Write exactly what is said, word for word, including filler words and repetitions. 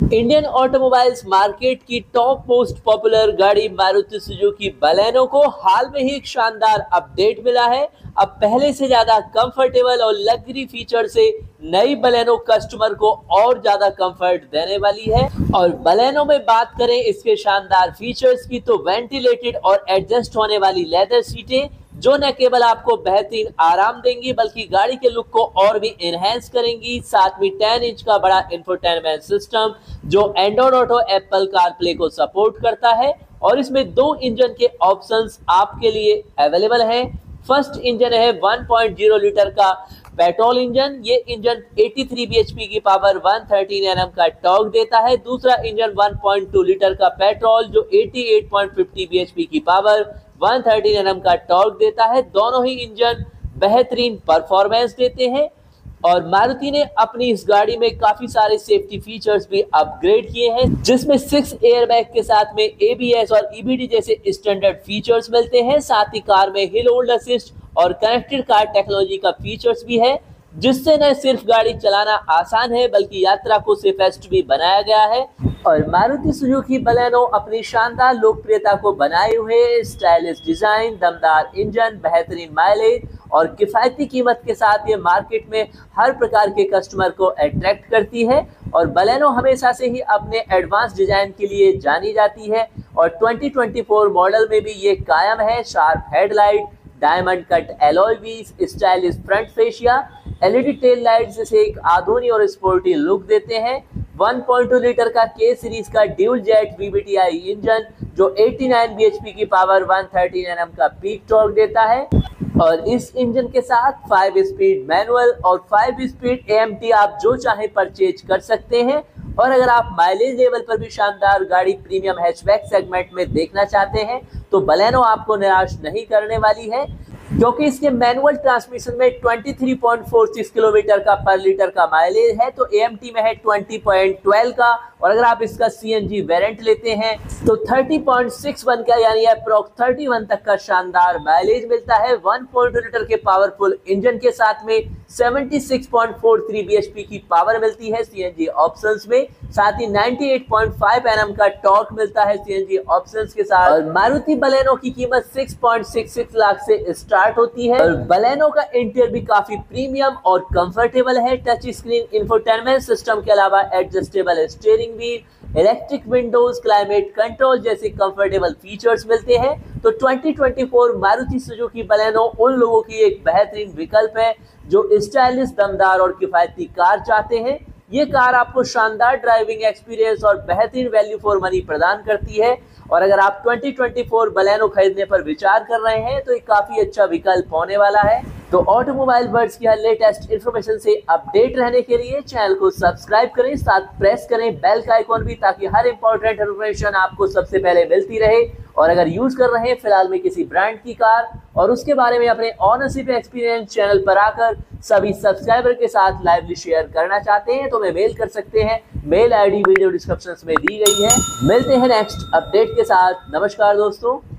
Indian automobiles market की top most popular गाड़ी Maruti Suzuki Baleno को हाल में ही एक शानदार अपडेट मिला है। अब पहले से ज्यादा कंफर्टेबल और लग्जरी फीचर से नई बलेनो कस्टमर को और ज्यादा कंफर्ट देने वाली है। और बलेनो में बात करें इसके शानदार फीचर्स की तो वेंटिलेटेड और एडजस्ट होने वाली लेदर सीटें जो न केवल आपको बेहतरीन आराम देंगी बल्कि गाड़ी के लुक को और भी एनहेंस करेंगी। साथ में टेन इंच का बड़ा इंफोटेनमेंट सिस्टम जो एंड्रॉइड ऑटो, एप्पल कारप्ले को सपोर्ट करता है और इसमें दो इंजन के ऑप्शंस आपके लिए अवेलेबल हैं। फर्स्ट इंजन है वन पॉइंट ज़ीरो लीटर का पेट्रोल इंजन। ये इंजन तिरासी बीएचपी की पावर एक सौ तेरह एनएम का टॉर्क देता है। दूसरा engine one point two litre का पेट्रोल जो अठासी पॉइंट पाँच ज़ीरो बीएचपी की पावर एक सौ तेरह एनएम का टॉर्क देता है। दोनों ही इंजन बेहतरीन परफॉर्मेंस देते हैं और मारुति ने अपनी इस गाड़ी में काफी सारे सेफ्टी फीचर्स भी अपग्रेड किए हैं, जिसमें सिक्स एयरबैग के साथ में एबीएस और ईबीडी जैसे स्टैंडर्ड फीचर्स मिलते हैं। साथ ही कार में हिल होल्ड असिस्ट और कनेक्टेड कार टेक्नोलॉजी का फीचर्स भी है, जिससे न सिर्फ गाड़ी चलाना आसान है बल्कि यात्रा को सेफेस्ट भी बनाया गया है। और मारुति सुजुकी बलेनो अपनी शानदार लोकप्रियता को बनाए हुए स्टाइलिश डिजाइन, दमदार इंजन, बेहतरीन माइलेज और किफायती कीमत के साथ ये मार्केट में हर प्रकार के कस्टमर को अट्रैक्ट करती है। और बलेनो हमेशा से ही अपने एडवांस डिजाइन के लिए जानी जाती है और दो हज़ार चौबीस मॉडल में भी ये कायम है। Sharp headlight, diamond cut alloy wheels, stylish front fascia, LED tail light जैसे एक आधुनिक और स्पोर्टी लुक देते हैं। वन पॉइंट टू लीटर का के सीरीज का ड्यूल जेट वीवीटीआई इंजन जो नवासी बीएचपी की पावर एक सौ तेरह एनएम का पीक टॉर्क देता है और इस इंजन के साथ फाइव स्पीड मैनुअल और फाइव स्पीड एएमटी आप जो चाहे परचेज कर सकते हैं। और अगर आप माइलेज लेवल पर भी शानदार गाड़ी प्रीमियम हैचबैक सेगमेंट में देखना चाहते हैं तो बलेनो आपको निराश नहीं करने वाली है, क्योंकि इसके मैनुअल ट्रांसमिशन में तेईस पॉइंट फोर सिक्स किलोमीटर का पर लीटर का माइलेज है तो एएमटी में है बीस पॉइंट एक दो का। और अगर आप इसका सीएनजी वेरिएंट लेते हैं तो तीस पॉइंट सिक्स वन का यानी अप्रॉक्स इकतीस तक का शानदार माइलेज मिलता है। वन पॉइंट टू लीटर के पावरफुल इंजन के साथ में छिहत्तर पॉइंट फोर थ्री बीएचपी की पावर मिलती है सीएनजी ऑप्शंस में। साथ ही अट्ठानवे पॉइंट पाँच एनएम का टॉर्क मिलता है सीएनजी ऑप्शंस के साथ। और मारुति बलेनो की कीमत छह पॉइंट सिक्स सिक्स लाख से स्टार्ट होती है और बलेनो का इंटीरियर भी काफी प्रीमियम और कंफर्टेबल है। टच स्क्रीन इंफोटेनमेंट सिस्टम के अलावा adjustable steering wheel, electric windows, climate control जैसे कंफर्टेबल फीचर्स मिलते हैं। तो दो हज़ार चौबीस मारुति सुजुकी बलेनो उन लोगों की एक बेहतरीन विकल्प है जो स्टाइलिश, दमदार और किफायती कार चाहते हैं। ये कार आपको शानदार ड्राइविंग एक्सपीरियंस और बेहतरीन वैल्यू फॉर मनी प्रदान करती है। और अगर आप दो हज़ार चौबीस बलेनो खरीदने पर विचार कर रहे हैं तो ये काफी अच्छा विकल्प होने वाला है। तो ऑटोमोबाइल वर्ड्स की हर लेटेस्ट इन्फॉर्मेशन से अपडेट रहने के लिए चैनल को सब्सक्राइब करें, साथ प्रेस करें बेल का आइकॉन भी, ताकि हर इंपॉर्टेंट इन्फॉर्मेशन आपको सबसे पहले मिलती रहे। और अगर यूज कर रहे हैं फिलहाल में किसी ब्रांड की कार और उसके बारे में अपने ऑनरशिप एक्सपीरियंस चैनल पर आकर सभी सब्सक्राइबर के साथ लाइवली शेयर करना चाहते हैं तो हमें मेल कर सकते हैं। मेल आईडी वीडियो डिस्क्रिप्शन में दी गई है। मिलते हैं नेक्स्ट अपडेट के साथ। नमस्कार दोस्तों।